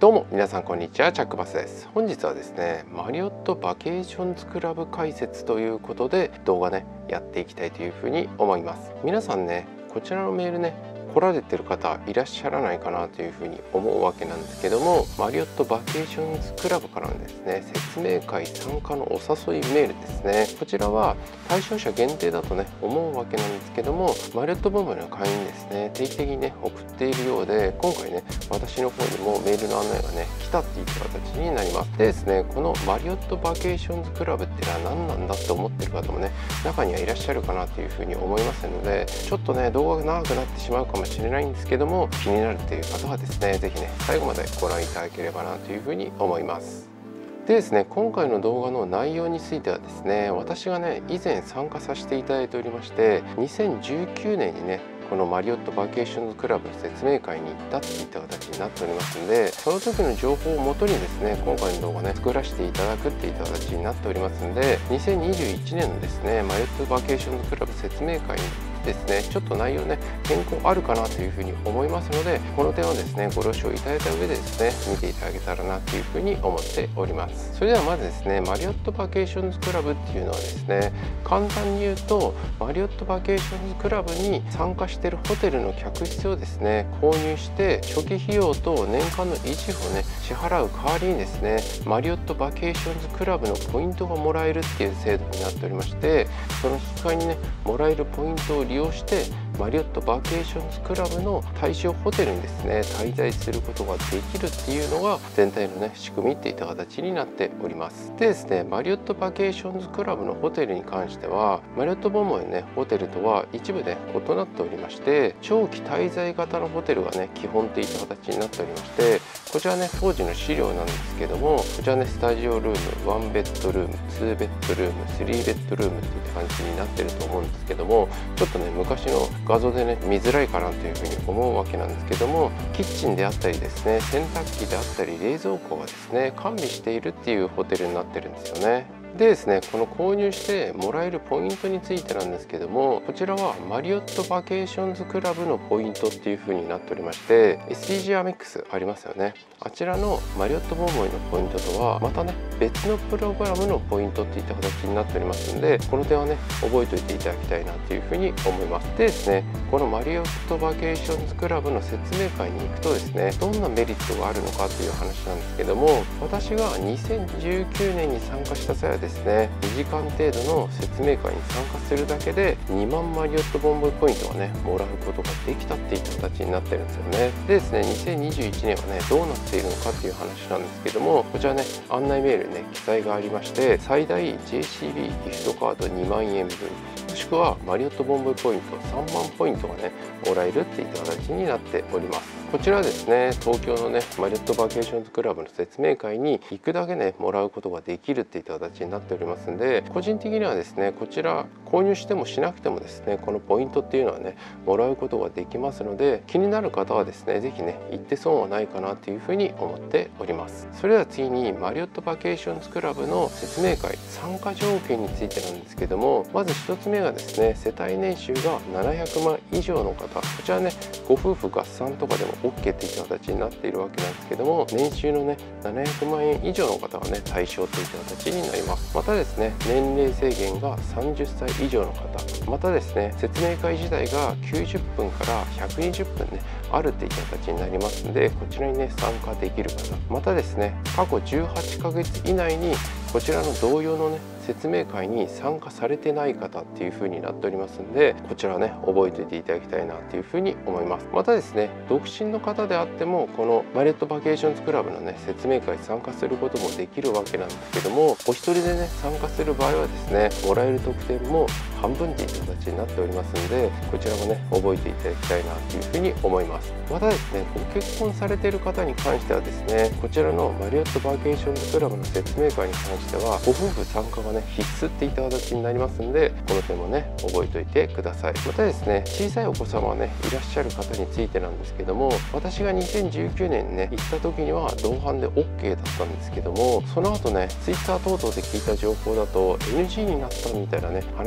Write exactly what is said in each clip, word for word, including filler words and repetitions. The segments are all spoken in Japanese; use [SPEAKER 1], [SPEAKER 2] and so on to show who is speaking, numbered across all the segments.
[SPEAKER 1] どうも皆さんこんにちは、チャックバスです。本日はですね、マリオットバケーションズクラブ解説ということで動画ねやっていきたいというふうに思います。皆さんね、こちらのメールね来られてる方いらっしゃらないかなというふうに思うわけなんですけども、マリオットバケーションズクラブからのですね説明会参加のお誘いメールですね。こちらは対象者限定だとね思うわけなんですけども、マリオットボンボイの会員にですね定期的にね送っているようで、今回ね私の方にもメールの案内がね来たっていう形になります。でですね、このマリオットバケーションズクラブっていうのは何なんだって思ってる方もね中にはいらっしゃるかなというふうに思いますので、ちょっとね動画が長くなってしまうかもしれないんですけども、気になるという方はですね是非ね最後までご覧いただければなというふうに思います。でですね、今回の動画の内容についてはですね、私がね以前参加させていただいておりまして、にせんじゅうきゅうねんにねこのマリオットバケーションズクラブの説明会に行ったっていった形になっておりますので、その時の情報をもとにですね今回の動画ね作らせていただくっていった形になっておりますので、にせんにじゅういちねんのですねマリオットバケーションズクラブ説明会にですねちょっと内容ね変更あるかなというふうに思いますので、この点はですねご了承いただいた上でですね見ていただけたらなというふうに思っております。それではまずですね、マリオットバケーションズクラブっていうのはですね、簡単に言うとマリオットバケーションズクラブに参加しているホテルの客室をですね購入して、初期費用と年間の維持費をね支払う代わりにですねマリオットバケーションズクラブのポイントがもらえるっていう制度になっておりまして、その引き換えにねもらえるポイントを利用してマリオットバケーションズクラブの対象ホテルにですね滞在することができるっていうのが全体のね仕組みっていった形になっております。でですね、マリオットバケーションズクラブのホテルに関してはマリオットボンボイのねホテルとは一部ね異なっておりまして、長期滞在型のホテルがね基本っていった形になっておりまして、こちらね当時の資料なんですけども、こちらねスタジオルーム、ワンベッドルーム、ツーベッドルーム、スリーベッドルームっていった感じになってると思うんですけども、ちょっとね昔の画像でね見づらいかなというふうに思うわけなんですけども、キッチンであったりですね洗濯機であったり冷蔵庫がですね完備しているっていうホテルになってるんですよね。でですね、この購入してもらえるポイントについてなんですけども、こちらはマリオットバケーションズクラブのポイントっていう風になっておりまして、 エスディージー アメックスありますよね。あちらのマリオットボンボイのポイントとはまたね別のプログラムのポイントっていった形になっておりますので、この点はね覚えておいていただきたいなという風に思います。でですね、このマリオットバケーションズクラブの説明会に行くとですね、どんなメリットがあるのかという話なんですけども、私がにせんじゅうきゅうねんに参加した際はですねにじかん程度の説明会に参加するだけでにまんマリオットボンボイポイントがねもらうことができたっていった形になってるんですよね。でですね、にせんにじゅういちねんはねどうなっているのかっていう話なんですけども、こちらね案内メールにね記載がありまして、最大 ジェーシービー ギフトカードにまんえんぶん、もしくはマリオットボンボイポイントさんまんポイントがねもらえるっていった形になっております。こちらですね、東京のねマリオットバケーションズクラブの説明会に行くだけねもらうことができるっていった形になっておりますんで、個人的にはですねこちら購入してもしなくてもですねこのポイントっていうのはねもらうことができますので、気になる方はですね是非ね行って損はないかなというふうに思っております。それでは次にマリオットバケーションズクラブの説明会参加条件についてなんですけども、まずひとつめがですね世帯年収がななひゃくまん以上の方、こちらねご夫婦合算とかでも オーケー っていった形になっているわけなんですけども、年収のねななひゃくまんえん以上の方がね対象といった形になります。またですね、年齢制限がさんじゅっさい以上の方、またですね説明会自体がきゅうじゅっぷんからひゃくにじゅっぷんねあるっていった形になりますので、こちらにね参加できる方、またですね過去じゅうはちかげつ以内にこちらの同様のね説明会に参加されてない方っていう風になっておりますので、こちらね覚えておいていただきたいなという風に思います。またですね、独身の方であってもこのマリオットバケーションズクラブのね説明会に参加することもできるわけなんですけども、お一人でね参加する場合はですねもらえる特典も半分っていった形になっておりますので、こちらもね覚えていただきたいなという風に思います。またですね、ご結婚されている方に関してはですね、こちらのマリオットバケーションズクラブの説明会に関してはご夫婦参加がね必須っていった形になりますので、この点もね覚えておいてください。またですね、小さいお子様がねいらっしゃる方についてなんですけども、私がにせんじゅうきゅうねんにね行った時には同伴で オーケー だったんですけども、その後ねツイッター等々で聞いた情報だと エヌジー になったみたいなね話も聞い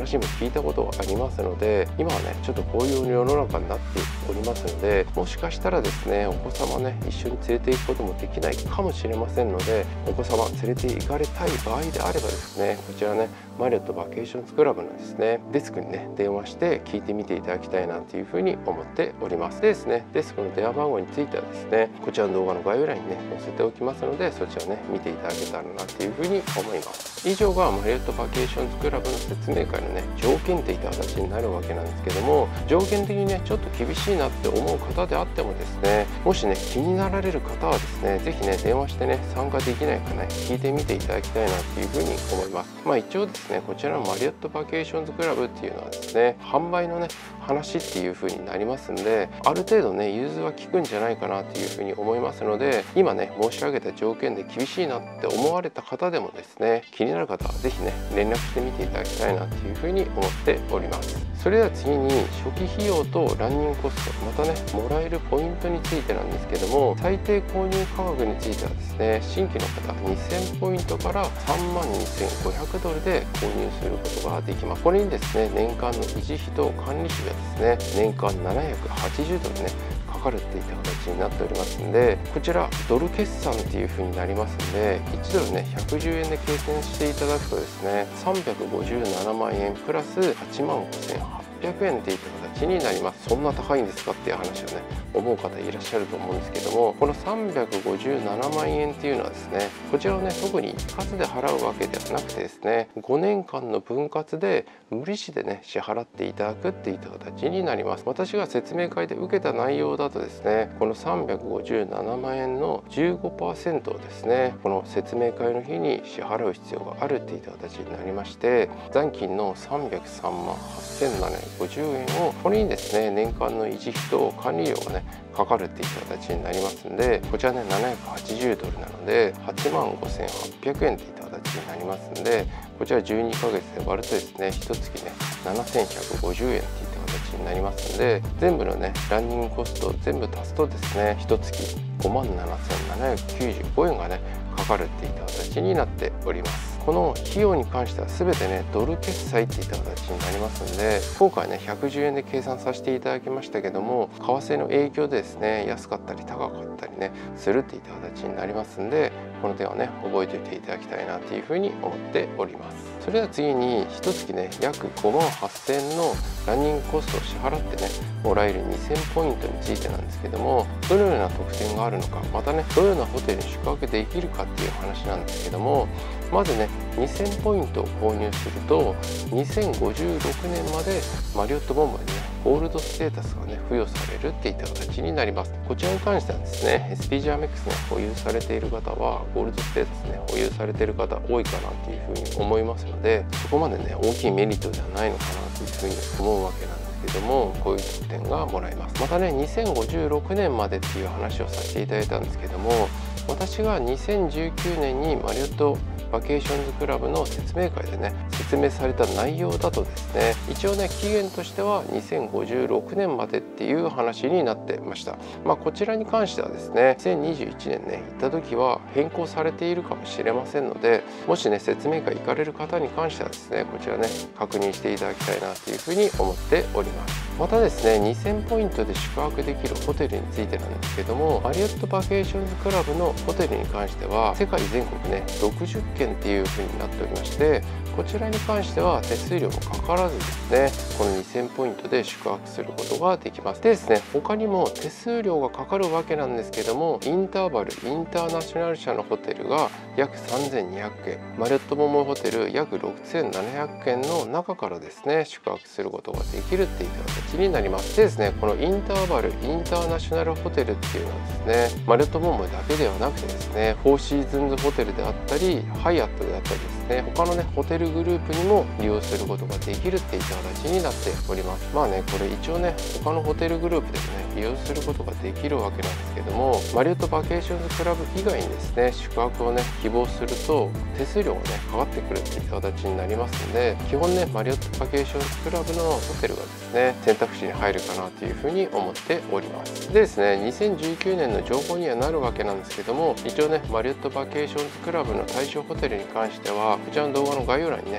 [SPEAKER 1] いたことがありますので、今はねちょっとこういう世の中になっておりますので、もしかしたらですねお子様ね一緒に連れて行くこともできないかもしれませんので、お子様連れて行かれたい場合であればですね、こちらねマリオットバケーションズクラブのですねデスクにね電話して聞いてみていただきたいなというふうに思っております。でですね、デスクの電話番号についてはですね、こちらの動画の概要欄にね載せておきますので、そちらね見ていただけたらなというふうに思います。以上がマリオットバケーションズクラブの説明会のね条件といった形になるわけなんですけども、条件的にねちょっと厳しいなって思う方であってもですね、もしね気になられる方はですね、是非ね電話してね参加できないかね聞いてみていただきたいなっていうふうに思います。まあ一応ですね、こちらのマリオットバケーションズクラブっていうのはですね、販売のね話っていう風になりますんで、ある程度ね融通は効くんじゃないかなっていう風に思いますので、今ね申し上げた条件で厳しいなって思われた方でもですね、気になる方は是非ね連絡してみていただきたいなっていう風に思っております。それでは次に初期費用とランニングコスト、またねもらえるポイントについてなんですけども、最低購入価格についてはですね、新規の方にせんポイントからさんまんにせんごひゃくドルで購入することができます。これにですね年間の維持費と管理費がですね年間ななひゃくはちじゅうドルねかかるっていった形になっておりますんで、こちらドル決算っていう風になりますんで、いちドルねひゃくじゅうえんで計算していただくとですねさんびゃくごじゅうななまんえんプラスはちまんごせんはっぴゃくえんっていった形になります。そんな高いんですかっていう話をね思う方いらっしゃると思うんですけども、このさんびゃくごじゅうななまんえんっていうのはですね、こちらをね特に一括で払うわけではなくてですね、ごねんかんの分割で無利子でね支払っていただくっていった形になります。私が説明会で受けた内容だとですね、このさんびゃくごじゅうななまんえんの じゅうごパーセント をですね、この説明会の日に支払う必要があるっていった形になりまして、残金のさんびゃくさんまんはっせんななひゃくごじゅうえんをこれにですね年間の維持費と管理料がねかかるっていった形になりますんで、こちらねななひゃくはちじゅうドルなのではちまんごせんはっぴゃくえんっていった形になりますんで、こちらじゅうにかげつで割るとですねいっかげつねななせんひゃくごじゅうえんっていった形になりますんで、全部のねランニングコストを全部足すとですねいっかげつごまんななせんななひゃくきゅうじゅうごえんがねかかるっていった形になっております。この費用に関しては全てねドル決済っていった形になりますんで、今回ねひゃくじゅうえんで計算させていただきましたけども、為替の影響でですね安かったり高かったりねするっていった形になりますんで、この点はね覚えておいていただきたいなというふうに思っております。それでは次にいっかげつね約ごまんはっせんえんのランニングコストを支払ってねもらえるにせんポイントについてなんですけども、どのような特典があるのか、またねどのようなホテルに宿泊できるかっていう話なんですけども、まずねにせんポイントを購入するとにせんごじゅうろくねんまでマリオットボンバーにねゴールドステータスがね付与されるっていった形になります。こちらに関してはですね エスピージー アメックスね保有されている方はゴールドステータスね保有されている方多いかなっていうふうに思いますので、そこまでね大きいメリットではないのかなというふうに思うわけなんですけども、こういう特典がもらえます。またねにせんごじゅうろくねんまでっていう話をさせていただいたんですけども、私がにせんじゅうきゅうねんにマリオットバケーションズクラブの説明会でね説明された内容だとですね、一応ね期限としてはにせんごじゅうろくねんまでっていう話になってました。まあこちらに関してはですねにせんにじゅういちねんね行った時は変更されているかもしれませんので、もしね説明会行かれる方に関してはですねこちらね確認していただきたいなというふうに思っております。またですねにせんポイントで宿泊できるホテルについてなんですけども、マリオットバケーションズクラブのホテルに関しては世界全国ねろくじゅっけんっていう風になっておりまして、こちらに関しては手数料もかからずですねこのにせんポイントで宿泊することができます。でですね他にも手数料がかかるわけなんですけども、インターバルインターナショナル社のホテルが約さんぜんにひゃくけん、マリオットモモホテル約ろくせんななひゃくけんの中からですね宿泊することができるっていった形になります。でですねこのインターバルインターナショナルホテルっていうのはですねマリオットモモだけではなくてですねフォーシーズンズホテルであったりハイアットであったりですね他のねホテルグループにも利用することができるっていった形になっております。まあねこれ一応ね他のホテルグループでもね利用することができるわけなんですけども、マリオットバケーションズクラブ以外にですね宿泊をね希望すると手数料がねかかってくるっていった形になりますので、基本ねマリオットバケーションズクラブのホテルがですね選択肢に入るかなというふうに思っております。でですねにせんじゅうきゅうねんの情報にはなるわけなんですけども、一応ねマリオットバケーションズクラブの対象ホテルに関してはこちらの動画の概要欄にね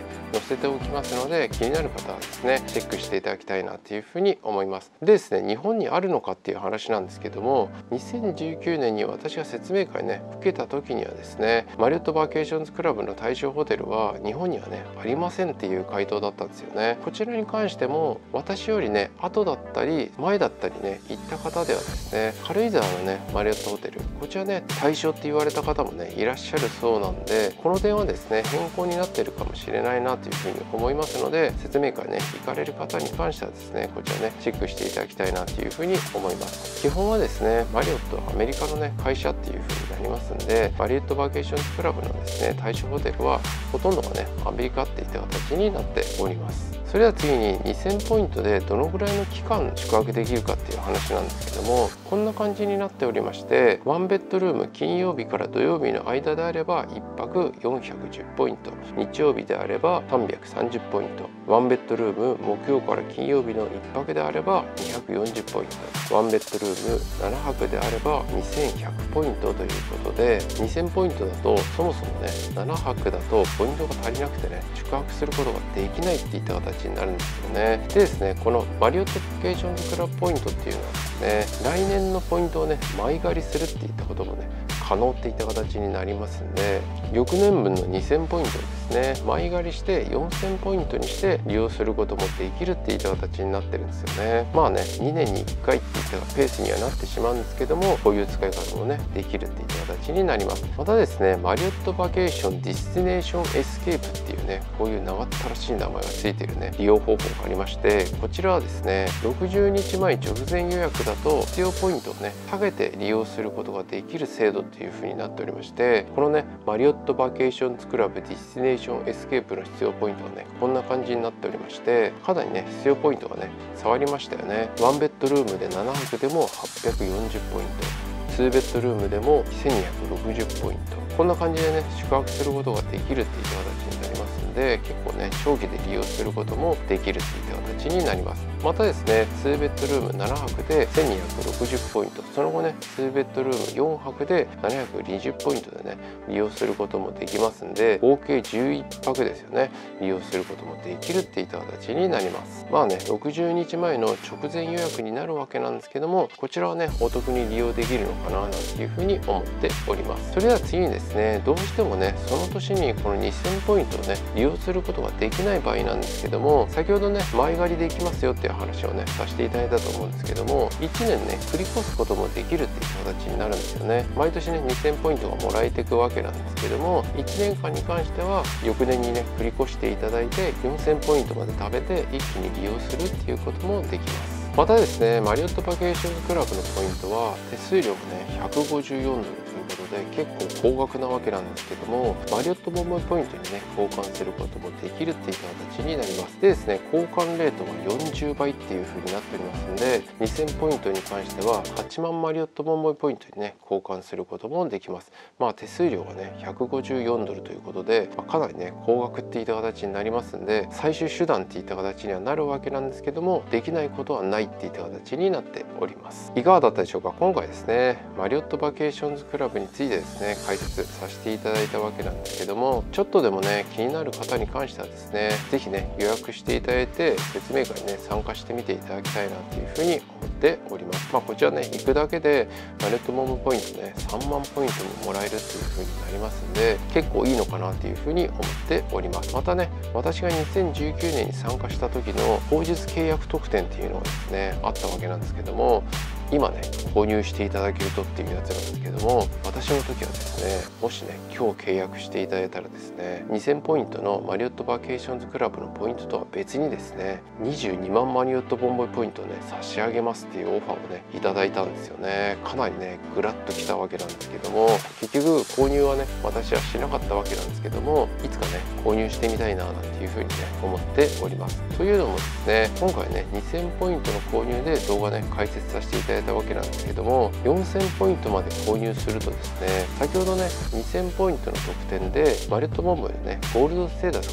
[SPEAKER 1] 載せておきますので、気になる方はですねチェックしていただきたいなっていうふうに思います。でですね、日本にあるのかっていう話なんですけども、にせんじゅうきゅうねんに私が説明会ね受けた時にはですね、マリオットバケーションズクラブの対象ホテルは日本にはねありませんっていう回答だったんですよね。こちらに関しても私よりね後だったり前だったりね行った方ではですね、軽井沢のねマリオットホテル、こちらね対象って言われた方もねいらっしゃるそうなんで、この点はですね変更になっているかもしれないなというふうに思いますので、説明会ね行かれる方に関してはですねこちらねチェックしていただきたいなというふうに思います。基本はですねマリオットはアメリカのね会社っていうふうになりますんで、マリオットバケーションズクラブのですね対象ホテルはほとんどがねアメリカっていった形になっております。それでは次ににせんポイントでどのぐらいの期間宿泊できるかっていう話なんですけども、こんな感じになっておりまして、ワンベッドルーム金曜日から土曜日の間であればいっぱくよんひゃくじゅうポイント、日曜日であればさんびゃくさんじゅうポイント、ワンベッドルーム木曜から金曜日のいっぱくであればにひゃくよんじゅうポイント、ワンベッドルームななはくであればにせんひゃくポイントということで、にせんポイントだとそもそもねななはくだとポイントが足りなくてね宿泊することができないっていった形になるんですよね。でですね、このマリオットバケーションズクラブポイントっていうのはですね、来年のポイントをね前借りするっていったこともね可能っていった形になりますんで、翌年分のにせんポイントをですね前借りしてよんせんポイントにして利用することもできるっていった形になってるんですよね。まあねにねんにいっかいっていったペースにはなってしまうんですけども、こういう使い方もねできるっていった形になります。またですね、マリオットバケーションディスティネーションエスケープっていうね、こういう長ったらしい名前がついているね利用方法がありまして、こちらはですねろくじゅうにちまえ直前予約だと必要ポイントをね下げて利用することができる制度っていう風になっておりまして、このねマリオットバケーションズクラブディスティネーションエスケープの必要ポイントはねこんな感じになっておりまして、かなりね必要ポイントがね触りましたよね。ワンベッドルームでななはくでもはっぴゃくよんじゅうポイント、ツーベッドルームでもせんにひゃくろくじゅうポイント、こんな感じでね宿泊することができるっていう形になりますんで、結構ね長期で利用することもできるっていった形になります。またですね、ツーベッドルームななはくでせんにひゃくろくじゅうポイント、その後ねツーベッドルームよんはくでななひゃくにじゅうポイントでね利用することもできますんで、合計じゅういっぱくですよね利用することもできるっていった形になります。まあねろくじゅうにちまえの直前予約になるわけなんですけども、こちらはねお得に利用できるのかななんていうふうに思っております。それでは次にですね、どうしてもねその年にこのにせんポイントをね利用することができない場合なんですけども、先ほどね前借りできますよっていう話をねさせていただいたと思うんですけども、いちねんね繰り越すこともできるっていう形になるんですよね。毎年ねにせんポイントがもらえていくわけなんですけども、いちねんかんに関しては翌年にね繰り越していただいてよんせんポイントまで貯めて一気に利用するっていうこともできます。またですね、マリオットバケーションズクラブのポイントは手数料がねひゃくごじゅうよんドルということで結構高額なわけなんですけども、マリオットボンボイポイントにね交換することもできるっていう形になります。でですね、交換レートはよんじゅうばいっていう風になっておりますので、にせんポイントに関してははちまんマリオットボンボイポイントにね交換することもできます。まあ手数料がねひゃくごじゅうよんドルということで、まあ、かなりね高額っていった形になりますんで、最終手段っていった形にはなるわけなんですけども、できないことはないっていった形になっております。いかがだったでしょうか。今回ですねマリオットバケーションズクラブについてですね解説させていただいたわけなんですけども、ちょっとでもね気になる方に関してはですね是非ね予約していただいて説明会にね参加してみていただきたいなというふうに思っております。まあこちらね行くだけでマリオットボンボイポイントねさんまんポイントももらえるっていうふうになりますんで、結構いいのかなというふうに思っております。またね私がにせんじゅうきゅうねんに参加した時の当日契約特典っていうのがですねあったわけなんですけども、今ね購入していただけるとっていうやつなんですけども、私の時はですねもしね今日契約していただいたらですねにせんポイントのマリオットバケーションズクラブのポイントとは別にですねにじゅうにまんマリオットボンボイポイントをね差し上げますっていうオファーをねいただいたんですよね。かなりねグラッときたわけなんですけども、結局購入はね私はしなかったわけなんですけども、いつかね購入してみたいななんていうふうにね思っております。というのもですね、今回ねにせんポイントの購入で動画ね解説させていただいたわけなんですけども、よんせんポイントまで購入するとですね、先ほどねにせんポイントの特典でマリオットボンボイでねゴールドステータスがね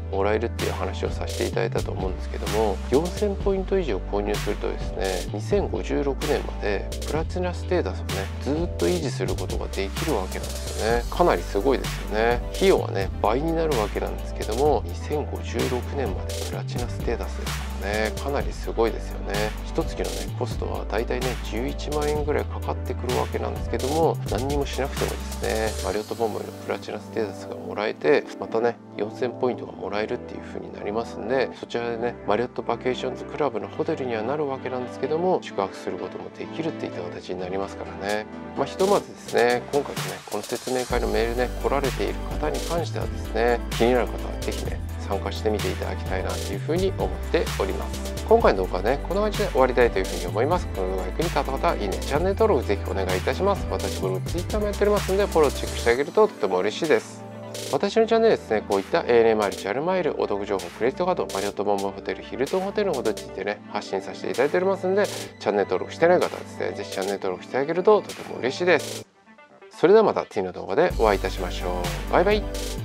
[SPEAKER 1] もらえるっていう話をさせていただいたと思うんですけども、よんせんポイント以上購入するとですね、にせんごじゅうろくねんまでプラチナステータスをねずっと維持することができるわけなんですよね。かなりすごいですよね。費用はね倍になるわけなんですけども、にせんごじゅうろくねんまでプラチナステータスですからね、かなりすごいですよね。一月のねコストはだいたいねじゅういちまんえんぐらいかかってくるわけなんですけども、何にもしなくてもですねマリオットボンボイのプラチナステータスがもらえて、またねよんせんポイントがもらえるっていう風になりますんで、そちらでねマリオットバケーションズクラブのホテルにはなるわけなんですけども、宿泊することもできるっていった形になりますからね。まあ、ひとまずですね、今回のねこの説明会のメールね来られている方に関してはですね、気になる方は是非ね参加してみていただきたいなというふうに思っております。今回の動画はねこんな感じで終わりたいというふうに思います。この動画が役に立った方はいいね、チャンネル登録ぜひお願いいたします。私ブログ、ツイッターもやっておりますのでフォローチェックしてあげるととても嬉しいです。私のチャンネルですね、こういった エーエヌエー マイル、ジャルマイル、お得情報、クレジットカード、マリオットボンボイホテル、ヒルトンホテルのことについてね発信させていただいておりますので、チャンネル登録してない方はですね、ぜひチャンネル登録してあげるととても嬉しいです。それではまた次の動画でお会いいたしましょう。バイバイ。